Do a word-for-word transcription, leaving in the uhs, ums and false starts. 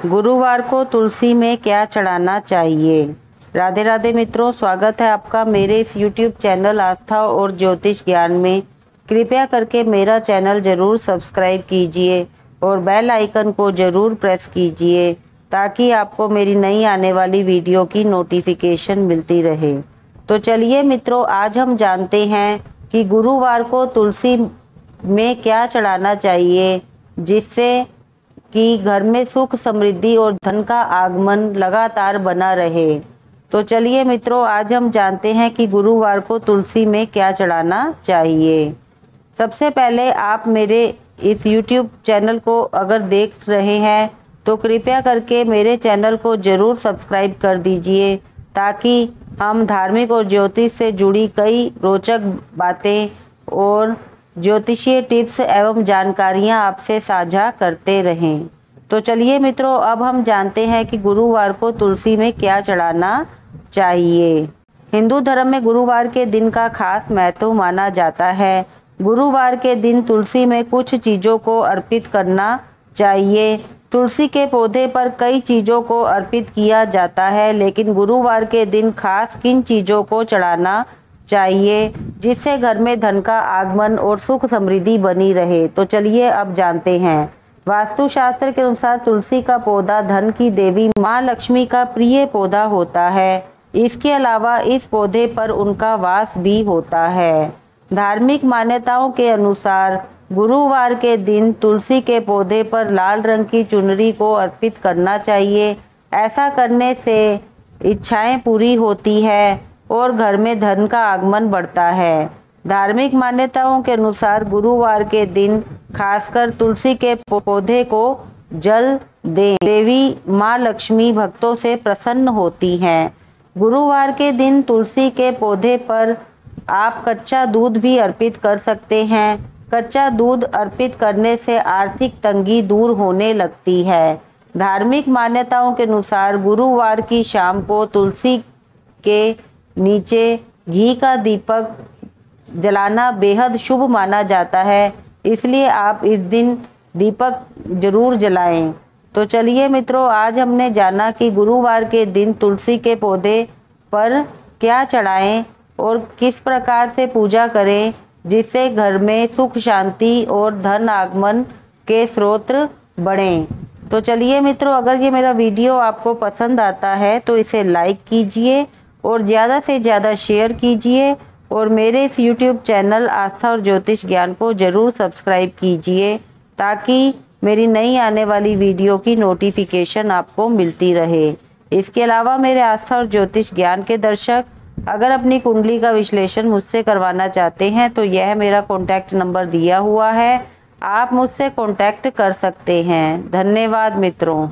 गुरुवार को तुलसी में क्या चढ़ाना चाहिए। राधे राधे मित्रों, स्वागत है आपका मेरे इस यूट्यूब चैनल आस्था और ज्योतिष ज्ञान में। कृपया करके मेरा चैनल ज़रूर सब्सक्राइब कीजिए और बेल आइकन को ज़रूर प्रेस कीजिए ताकि आपको मेरी नई आने वाली वीडियो की नोटिफिकेशन मिलती रहे। तो चलिए मित्रों, आज हम जानते हैं कि गुरुवार को तुलसी में क्या चढ़ाना चाहिए जिससे कि घर में सुख समृद्धि और धन का आगमन लगातार बना रहे। तो चलिए मित्रों, आज हम जानते हैं कि गुरुवार को तुलसी में क्या चढ़ाना चाहिए। सबसे पहले आप मेरे इस यूट्यूब चैनल को अगर देख रहे हैं तो कृपया करके मेरे चैनल को ज़रूर सब्सक्राइब कर दीजिए ताकि हम धार्मिक और ज्योतिष से जुड़ी कई रोचक बातें और ज्योतिषीय टिप्स एवं जानकारियां आपसे साझा करते रहें। तो चलिए मित्रों, अब हम जानते हैं कि गुरुवार को तुलसी में क्या चढ़ाना चाहिए। हिंदू धर्म में गुरुवार के दिन का खास महत्व माना जाता है। गुरुवार के दिन तुलसी में कुछ चीज़ों को अर्पित करना चाहिए। तुलसी के पौधे पर कई चीज़ों को अर्पित किया जाता है, लेकिन गुरुवार के दिन खास किन चीज़ों को चढ़ाना चाहिए जिससे घर में धन का आगमन और सुख समृद्धि बनी रहे। तो चलिए अब जानते हैं। वास्तुशास्त्र के अनुसार तुलसी का पौधा धन की देवी माँ लक्ष्मी का प्रिय पौधा होता है। इसके अलावा इस पौधे पर उनका वास भी होता है। धार्मिक मान्यताओं के अनुसार गुरुवार के दिन तुलसी के पौधे पर लाल रंग की चुनरी को अर्पित करना चाहिए। ऐसा करने से इच्छाएं पूरी होती है और घर में धन का आगमन बढ़ता है। धार्मिक मान्यताओं के अनुसार गुरुवार के दिन खासकर तुलसी के पौधे को जल दें। देवी माँ लक्ष्मी भक्तों से प्रसन्न होती हैं। गुरुवार के दिन तुलसी के पौधे पर आप कच्चा दूध भी अर्पित कर सकते हैं। कच्चा दूध अर्पित करने से आर्थिक तंगी दूर होने लगती है। धार्मिक मान्यताओं के अनुसार गुरुवार की शाम को तुलसी के नीचे घी का दीपक जलाना बेहद शुभ माना जाता है, इसलिए आप इस दिन दीपक जरूर जलाएं। तो चलिए मित्रों, आज हमने जाना कि गुरुवार के दिन तुलसी के पौधे पर क्या चढ़ाएं और किस प्रकार से पूजा करें जिससे घर में सुख शांति और धन आगमन के स्रोत बढ़ें। तो चलिए मित्रों, अगर ये मेरा वीडियो आपको पसंद आता है तो इसे लाइक कीजिए और ज़्यादा से ज़्यादा शेयर कीजिए और मेरे इस यूट्यूब चैनल आस्था और ज्योतिष ज्ञान को ज़रूर सब्सक्राइब कीजिए ताकि मेरी नई आने वाली वीडियो की नोटिफिकेशन आपको मिलती रहे। इसके अलावा मेरे आस्था और ज्योतिष ज्ञान के दर्शक अगर अपनी कुंडली का विश्लेषण मुझसे करवाना चाहते हैं तो यह मेरा कॉन्टैक्ट नंबर दिया हुआ है, आप मुझसे कॉन्टैक्ट कर सकते हैं। धन्यवाद मित्रों।